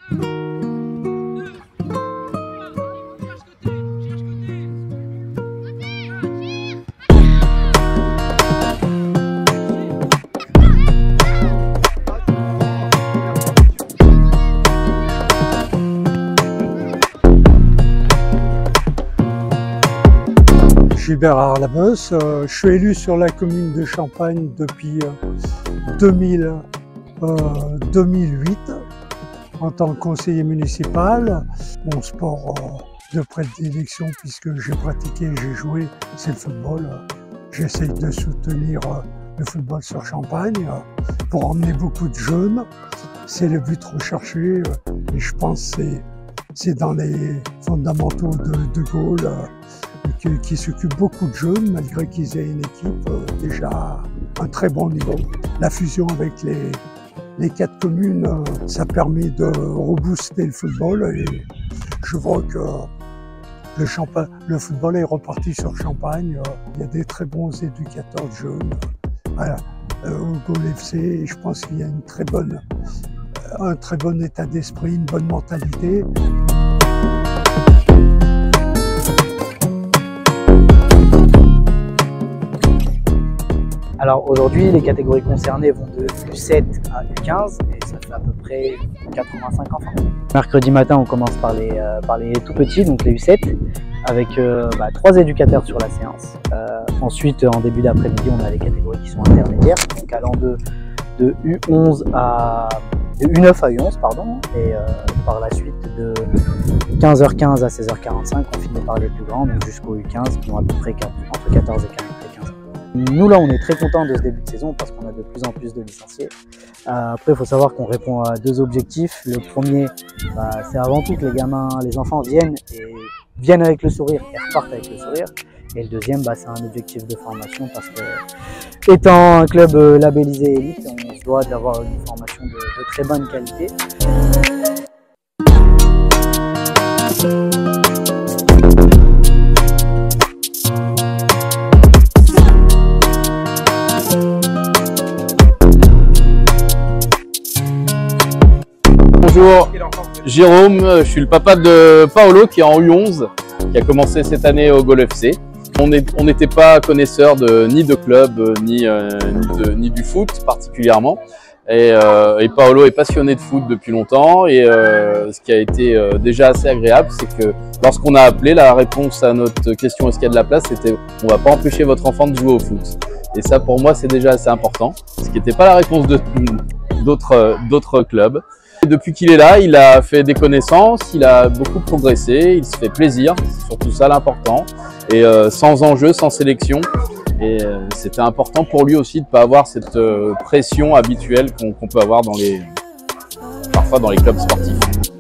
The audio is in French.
Gilbert Arlabos, je suis élu sur la commune de Champagne depuis 2008 en tant que conseiller municipal. Mon sport de prédilection, puisque j'ai pratiqué, j'ai joué, c'est le football. J'essaye de soutenir le football sur Champagne pour emmener beaucoup de jeunes. C'est le but recherché et je pense que c'est dans les fondamentaux de Gaulle qui s'occupe beaucoup de jeunes, malgré qu'ils aient une équipe déjà à un très bon niveau. La fusion avec les 4 communes, ça permet de rebooster le football et je vois que le football est reparti sur Champagne. Il y a des très bons éducateurs de jeunes au Gaulle FC et je pense qu'il y a un très bon état d'esprit, une bonne mentalité. Alors aujourd'hui, les catégories concernées vont de U7 à U15 et ça fait à peu près 85 enfants. Mercredi matin, on commence par les tout petits, donc les U7, avec 3 éducateurs sur la séance. Ensuite, en début d'après-midi, on a les catégories qui sont intermédiaires, donc allant de U11 à U9 à U11, pardon, et par la suite de 15h15 à 16h45, on finit par les plus grands, donc jusqu'au U15, qui ont à peu près entre 14 et 15 ans. Nous là on est très contents de ce début de saison parce qu'on a de plus en plus de licenciés. Après il faut savoir qu'on répond à 2 objectifs. Le premier, c'est avant tout que les enfants viennent avec le sourire et repartent avec le sourire. Et le deuxième, c'est un objectif de formation parce que étant un club labellisé élite, on se doit d'avoir une formation de très bonne qualité. Bonjour, Jérôme, je suis le papa de Paolo qui est en U11, qui a commencé cette année au Gaulle FC. On n'était pas connaisseur ni de club, ni du foot particulièrement. Et Paolo est passionné de foot depuis longtemps et ce qui a été déjà assez agréable, c'est que lorsqu'on a appelé, la réponse à notre question est-ce qu'il y a de la place, c'était on va pas empêcher votre enfant de jouer au foot. Et ça pour moi c'est déjà assez important, ce qui n'était pas la réponse d'autres clubs. Depuis qu'il est là, il a fait des connaissances, il a beaucoup progressé, il se fait plaisir, c'est surtout ça l'important, et sans enjeu, sans sélection. Et c'était important pour lui aussi de ne pas avoir cette pression habituelle qu'on peut avoir parfois dans les clubs sportifs.